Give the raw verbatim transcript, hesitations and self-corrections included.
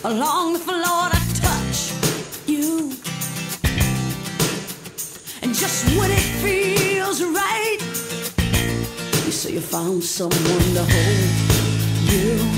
along the floor to touch you. And just when it feels right, you say you found someone to hold you.